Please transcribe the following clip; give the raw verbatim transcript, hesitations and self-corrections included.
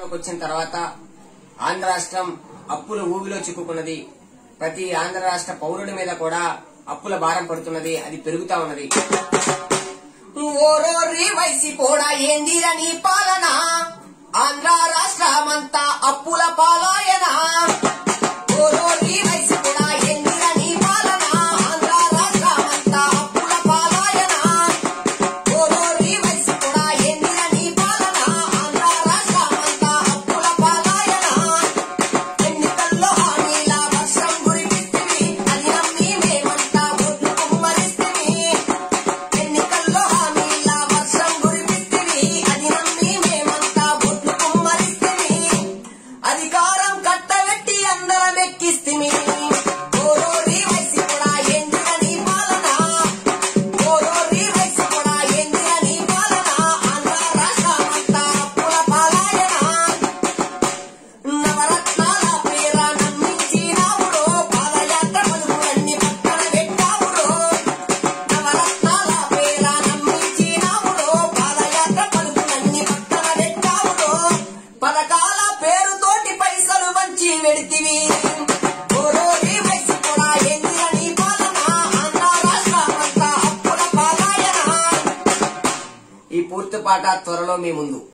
అధికారంలోకి వచ్చిన తర్వాత ఆంధ్ర రాష్ట్రం అప్పుల ఊబిలో చిక్కుకున్నది. ప్రతి ఆంధ్ర రాష్ట్ర పౌరుడి మీద కూడా అప్పుల భారం పడుతున్నది, అది పెరుగుతా ఉన్నది. ఓరోరి వైసి కూడా ఏందిరా నీ పాలన, ఆంధ్ర రాష్ట్రమంతా అప్పుల పాలాయన. ఓరోరి వైసి కూడా ఏందిరా నీ పాలన, ఆంధ్ర రాష్ట్రమంతా అప్పుల పాలాయన. ఓరోరి వైసి కూడా ఏందిరా నీ పాలన, ఆంధ్ర రాష్ట్రమంతా అప్పుల పాలాయన. ఎన్నికల్లో హామీల వర్షం కురిపిస్తివి, అది నమ్మి మేమంతా ఓట్లు కుమ్మరిస్తివి. ఎన్నికల్లో హామీల వర్షం కురిపిస్తివి, అది నమ్మి మేమంతా ఓట్లు కుమ్మరిస్తివి. అధికారం కట్టబెట్టి అందరం ఎక్కిస్తిమి. ఓరోరి వైసి కూడా ఏందిరా నీ పాలన, ఓరోరి వైసి కూడా ఏందిరా నీ పాలన, ఆంధ్ర రాష్ట్రమంతా అప్పుల పాలాయన. నవరత్నాల పేర నమ్మించినావురో, పాదయాత్ర పలుకులన్నీ పక్కన పెట్టావురో. నవరత్నాల పేర నమ్మించినావురో, పాదయాత్ర పలుకులన్నీ పక్కన పెట్టావురో. పథకాల పేరుతోటి పైసలు వంచి వెడితివి. ఓరోరి వైసి కూడా ఏందిరా నీ పాలన, ఆంధ్ర రాష్ట్రమంతా అప్పుల పాలాయన. ఈ పూర్తి పాట త్వరలో మీ ముందు.